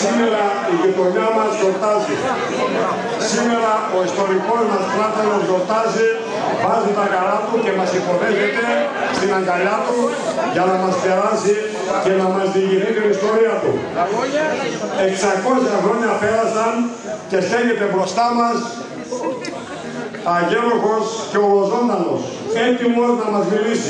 Σήμερα η γειτονιά μας γιορτάζει. Σήμερα ο ιστορικός μας Πλάτανος γιορτάζει, βάζει τα καλά του και μας υποδέχεται στην αγκαλιά του για να μας περάσει και να μας διηγηθεί την ιστορία του. 600 χρόνια πέρασαν και στέκεται μπροστά μας αγέροχος και ολοζώντανος, έτοιμος να μας μιλήσει.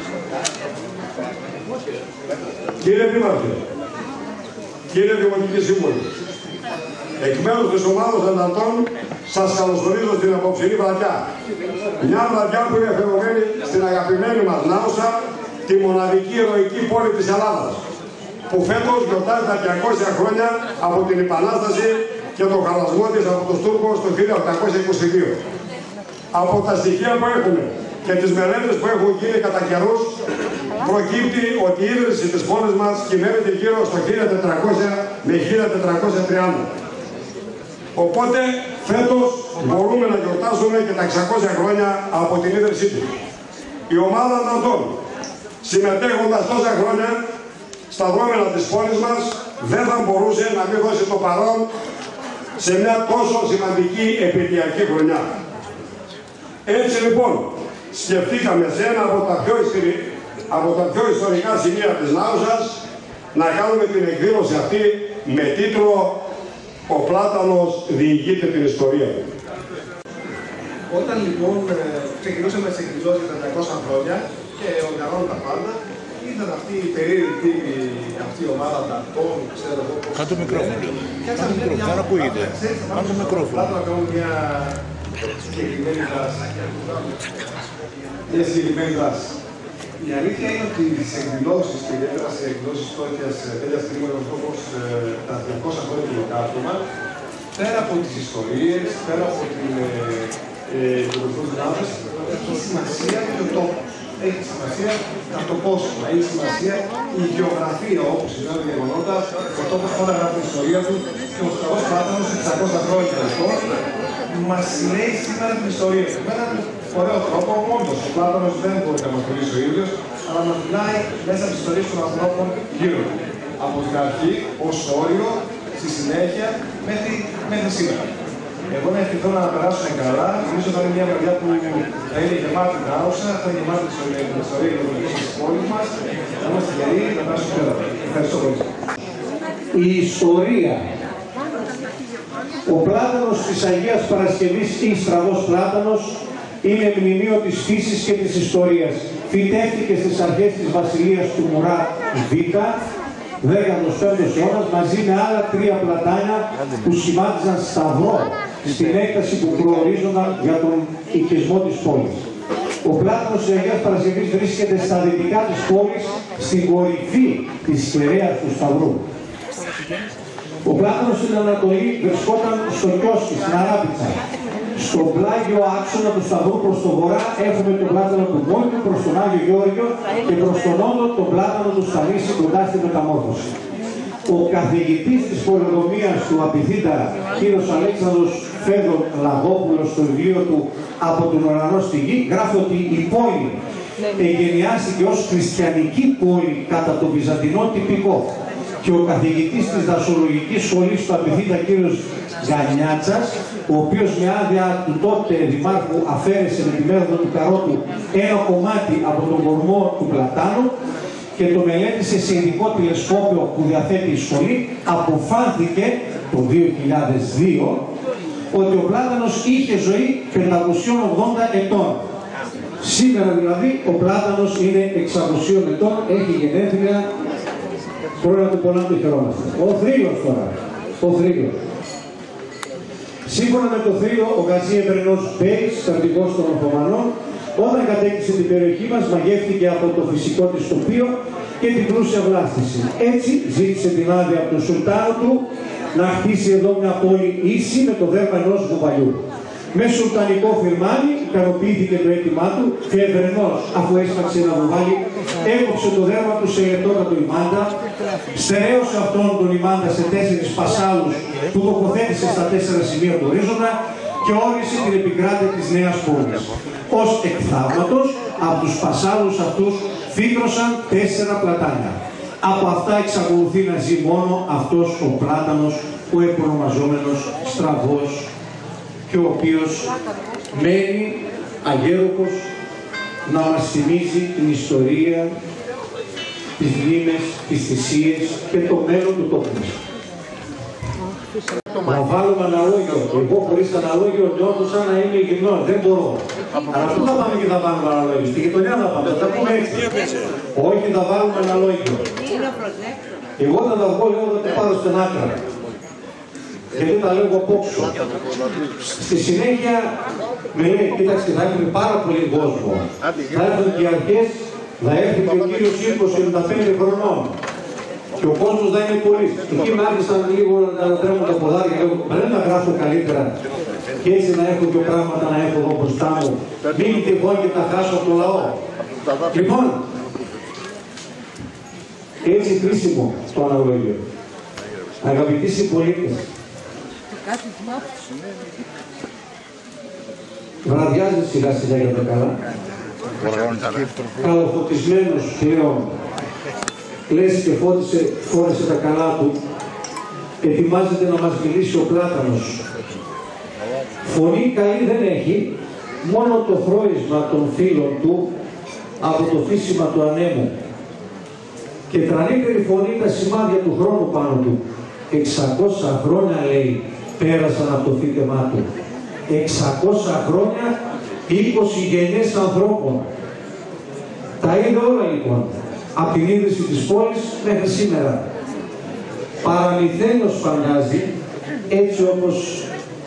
Κύριε Δήμαρχε, κύριε Δημοτική Σύμβουλη, εκ μέρους της ομάδας Ανταρτών σας καλωσορίζω στην απόψινή βραδιά. Μια βραδιά που είναι αφιερωμένη στην αγαπημένη μας Νάουσα, τη μοναδική ηρωική πόλη της Ελλάδας, που φέτος γιορτάζει τα 200 χρόνια από την Επανάσταση και τον χαλασμό της από τους Τούρκους το 1822. Από τα στοιχεία που έχουμε και τις μελέτες που έχουν γίνει κατά καιρούς, προκύπτει ότι η ίδρυση της πόλης μας κυμαίνεται γύρω στο 1400 με 1430. Οπότε φέτος μπορούμε να γιορτάσουμε και τα 600 χρόνια από την ίδρυσή του. Η ομάδα Ανταρτών, συμμετέχοντας τόσα χρόνια στα δρόμενα της πόλης μας, δεν θα μπορούσε να μην δώσει το παρόν σε μια τόσο σημαντική επαιτειακή χρονιά. Έτσι λοιπόν, σκεφτήκαμε σε ένα από τα πιο ιστορικά σημεία της Νάουσας να κάνουμε την εκδήλωση αυτή με τίτλο «Ο Πλάτανος διηγείται την ιστορία του». Όταν λοιπόν ξεκινούσαμε τις εκδηλώσεις τα 200 χρόνια και οργανώνουν τα πάντα, ήταν αυτή η περίεργη αυτή η ομάδα Ανταρτών, ξέρω εγώ πώς... Κάτω μικρόφωνο. Κάτω μικρόφωνο, δεν ακούγεται. Κάτω μικρόφωνο. Πλάτο να κάνουμε μια συγκεκριμένη δράση. Μια συγκεκριμένη δράση. Η αλήθεια είναι ότι στις εκδηλώσεις και ιδιαίτερα σε εκδηλώσεις τέτοια στιγμή όπως τα 200 χρόνια του Λοκάρτωμα, πέρα από τις ιστορίες, πέρα από την κοινωνική δυνάμεις, έχει σημασία και ο τόπος. Έχει σημασία το πόσο, έχει σημασία η γεωγραφία όπως συμβαίνουν τα γεγονότα, ο τόπος πάντα γράφει την ιστορία του και ο Σταυρός Πλάτανος 600 χρόνια λοιπόν μας λέει σήμερα την ιστορία του. Με έναν ωραίο τρόπο, μόνος ο Πλάτανος δεν μπορεί να μας μιλήσει ο ίδιος, αλλά μας μιλάει μέσα από τις ιστορίες των ανθρώπων γύρω του. Από την αρχή ως όριο, στη συνέχεια μέχρι σήμερα. Εγώ να ευχηθώ να περάσουμε καλά. Νομίζω ότι θα είναι μια βραδιά που θα είναι γεμάτη Νάουσα, θα είναι γεμάτη την ιστορία και την της πόλης μας. Θα είμαστε γεροί να περάσουμε καλά. Ευχαριστώ πολύ. Η ιστορία. Ο Πλάτανος της Αγίας Παρασκευής ή Στραβός Πλάτανος είναι μνημείο της φύσης και της ιστορίας. Φυτεύτηκε στις αρχές της βασιλείας του Μουράτ Β, 15ος αιώνας, μαζί με άλλα 3 πλατάνια που σχημάτιζαν σταυρό στην έκταση που προορίζονταν για τον οικισμό της πόλης. Ο Πλάτανος της Αγίας Παρασκευής βρίσκεται στα δυτικά της πόλης, στην κορυφή της κεραίας του Σταυρού. Ο Πλάτανος στην Ανατολή βρισκόταν στο Κιόσκι, στην Αράπητσα. Στον πλάγιο άξονα του Σταυρού προς το βορρά έχουμε τον Πλάτανο του Μόνιμου προς τον Άγιο Γεώργιο και προς τον νότο τον Πλάτανο του Στανίση κοντά στη Μεταμόρφωση. Ο καθηγητής της πολεοδομίας του Απιθύνταρα, κύριος Αλέξανδρος Φέδων Λαγόπουλος, στο βιβλίο του «Από τον ουρανό στη γη», γράφει ότι η πόλη εγενιάστηκε ως χριστιανική πόλη κατά το βυζαντινό τυπικό. Και ο καθηγητής της δασολογικής σχολής του Απιθύτα, κύριος Γανιάτσας, ο οποίος με άδεια του τότε δημάρχου αφαίρεσε με τη μέθοδο του Καρότου ένα κομμάτι από τον κορμό του Πλατάνου και το μελέτησε σε ειδικό τηλεσκόπιο που διαθέτει η σχολή, αποφάνθηκε το 2002 ότι ο Πλάτανος είχε ζωή 580 ετών. Σήμερα δηλαδή ο Πλάτανος είναι 600 ετών, έχει γενέθλια. Τώρα του πολλά του χαιρόμαστε. Ο θρύλος τώρα. Ο θρύλος. Σύμφωνα με το θρύλο, ο Γκαζί Εμπρενός Μπέης, στρατηγός των Οθωμανών, όταν κατέκτησε την περιοχή μας, μαγεύτηκε από το φυσικό της τοπίο και την πλούσια βλάστηση. Έτσι ζήτησε την άδεια από τον Σουλτάνο του να χτίσει εδώ μια πόλη ίση με το δέρμα ενός βουβαλιού. Με σουλτανικό φιρμάνι ικανοποιήθηκε το αίτημά του και Εμπρενός, αφού έσπαξε ένα βουβάλι, έκοψε το δέρμα του σε λεπτότατο ημάντα, στερέωσε αυτόν τον ημάντα σε 4 πασάλους που τοποθέτησε στα 4 σημεία του ορίζοντα και όρισε την επικράτεια της νέας πόλης. Ως εκ θαύματος, από τους πασάλους αυτούς φύτρωσαν 4 πλατάνια. Από αυτά εξακολουθεί να ζει μόνο αυτός ο Πλάτανος, ο επωνομαζόμενος Στραβός, και ο οποίος μένει αγέροπος να μας θυμίζει την ιστορία, τις μνήμες, τις θυσίες και το μέλλον του τόπου μας. Να βάλουμε αναλόγιο. Εγώ χωρίς αναλόγιο νιώθω σαν να είμαι γυμνός. Δεν μπορώ. Αλλά πού θα πάμε και θα βάλουμε αναλόγιο? Στη γειτονιά θα πάμε. Θα πούμε έτσι. Όχι, θα βάλουμε αναλόγιο. Εγώ θα τα βγω, λέω, θα το πάρω στην άκρα. Γιατί τα λέω απόξω. Στη συνέχεια με λέει, κοίταξε, θα έχουμε πάρα πολύ κόσμο. Θα έρθουν και οι αρχές, θα έρθει και ο κύριος 20-75 χρονών. Και ο κόσμος θα είναι πολύ. Εκεί με άρχισαν λίγο να τρέμουν τα ποδάρια. Λέω, πρέπει να γράφω καλύτερα. Και έτσι να έχω και πράγματα να έχω εδώ μπροστά μου. Μην τυχόν και τα χάσω από το λαό. Λοιπόν, έτσι χρήσιμο το αναλόγιο. Αγαπητοί συμπολίτες, βραδιάζει σιγά σιγά για τα καλά. Καλοφωτισμένος πλέον, λες και φόρεσε τα καλά του, ετοιμάζεται να μας μιλήσει ο Πλάτανος. Φωνή καλή δεν έχει, μόνο το θρώισμα των φίλων του από το φύσιμα του ανέμου. Και τρανύτερη φωνή τα σημάδια του χρόνου πάνω του. 600 χρόνια, λέει, πέρασαν από το φύτεμά του. 600 χρόνια, 20 γενιές ανθρώπων. Τα είδε όλα λοιπόν, από την ίδρυση της πόλης μέχρι σήμερα. Παραμυθένος φανιάζει, έτσι όπως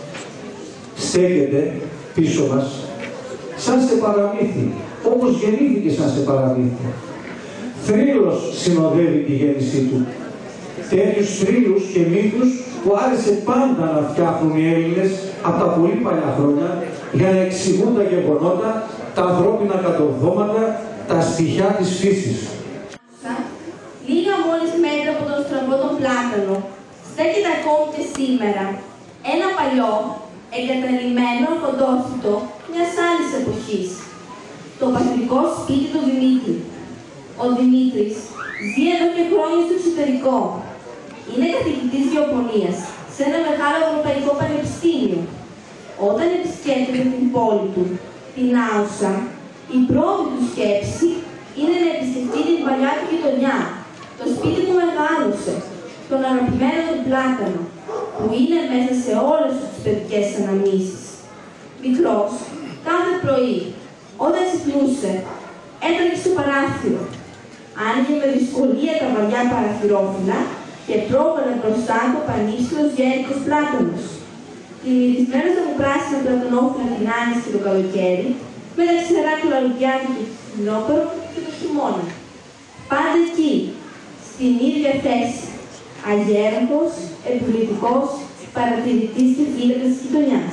στέκεται πίσω μας, σαν σε παραμύθι, όπως γεννήθηκε σαν σε παραμύθι. Θρύλος συνοδεύει τη γέννησή του. Τέτοιους θρύλους και μύθους που άρεσε πάντα να φτιάχνουν οι Έλληνες από τα πολύ παλιά χρόνια για να εξηγούν τα γεγονότα, τα ανθρώπινα κατορθώματα, τα στοιχεία της φύσης. Λίγα μόλις μέτρα από τον στραβό τον Πλάτανο στέκεται ακόμη και σήμερα ένα παλιό, εγκαταλειμμένο κοντόφυτο μιας άλλης εποχής. Το πατρικό σπίτι του Δημήτρη. Ο Δημήτρης ζει εδώ και χρόνια στο εξωτερικό. Είναι καθηγητής γεωπονίας σε ένα μεγάλο ευρωπαϊκό πανεπιστήμιο. Όταν επισκέπτεται την πόλη του, την Άουσα, η πρώτη του σκέψη είναι να επισκεφτεί την παλιά του γειτονιά, το σπίτι που μεγάλωσε, τον αγαπημένο του Πλάτανο, που είναι μέσα σε όλες τις παιδικές αναμνήσεις. Μικρός, κάθε πρωί, όταν ξυπνούσε, έτρεχε στο παράθυρο. Άνοιγε με δυσκολία τα βαριά παραθυρόφυλλα και πρόβαλε μπροστά του ο πανίσχυρος γέρικος Πλάτανος. Πλημμυρισμένος από πράσινα πλατανόφυλλα την άνοιξη και το καλοκαίρι, με τα ξερά κλαρουδιά του το φθινόπωρο και το χειμώνα. Πάντα εκεί, στην ίδια θέση, αγέραχος, επιλυτικός, παρατηρητής και φύλακας της γειτονιάς.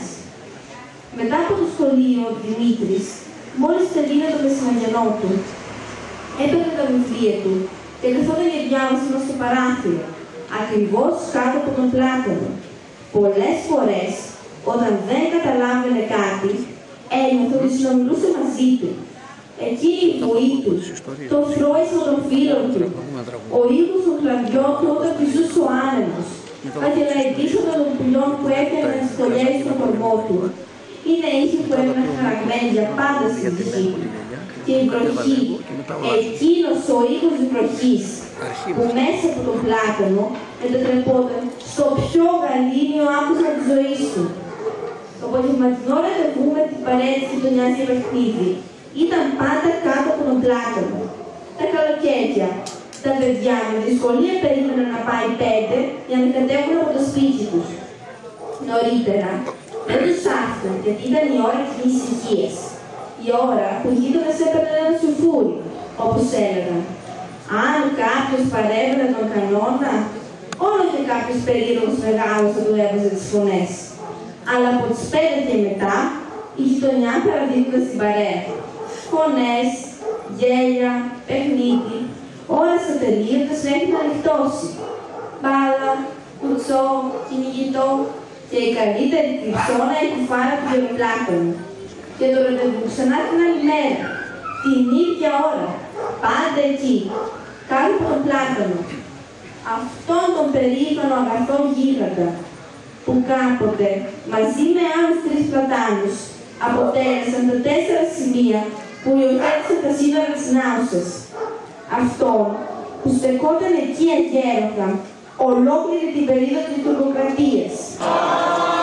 Μετά από το σχολείο, ο Δημήτρης, μόλις τελείωνε το μεσημεριανό του, έπαιρνε τα βιβλία του και καθόταν για διάβασμα στο παράθυρο, ακριβώς κάτω από τον Πλάτανο. Πολλές φορές, όταν δεν καταλάβαινε κάτι, ένιωθε ότι συνομιλούσε μαζί του. Εκείνη η βοή του, το φρόισμα των φίλων του, ο ήχος των κλαδιών του όταν πηζούσε ο άνεμος, τα γελαϊτίσματα των πουλιών που έκανε να σκολιάζει στον κορμό του, είναι ήχοι που έμειναν χαραγμένοι για πάντα στη ψυχή του. Και η βροχή, εκείνος ο ήχος της βροχής, που μέσα από τον Πλάτανο μετατρεπόταν στο πιο γαλήνιο άκουσμα της ζωής του. Το απογευματινό ραντεβού με την παρέα της γειτονιάς για παιχνίδι ήταν πάντα κάτω από τον Πλάτανο. Τα καλοκαίρια, τα παιδιά με δυσκολία περίμεναν να πάει 5 για να κατέβουν από το σπίτι τους. Νωρίτερα, δεν τους άφηναν γιατί ήταν η ώρα της ησυχίας. Η ώρα που οι γείτονες έπαιρναν ένα σουφούρι, όπως έλεγαν. Αν κάποιος παρέβαινε τον κανόνα, όλο και κάποιος περίεργος μεγάλος θα του έβαζε τις φωνές. Αλλά από τις 5 και μετά, η γειτονιά παραδίδονταν στην παρέα. Φωνές, γέλια, παιχνίδι, όλα ατελείωτες μέχρι να νυχτώσει. Μπάλα, κουτσό, κυνηγητό και η καλύτερη κρυψώνα η κουφάρα του Γεροκλάτωνου. Και το ραντεβού ξανά την άλλη μέρα, την ίδια ώρα, πάντα εκεί. κάτω από τον Πλάτανο, αυτόν τον περήφανο αγαθό γίγαντα, που κάποτε μαζί με άλλους 3 πλατάνους αποτέλεσαν τα 4 σημεία που υιοθέτησαν τα σύνορα της Νάουσας. Αυτόν που στεκόταν εκεί αγέροχα ολόκληρη την περίοδο της τουρκοκρατίας.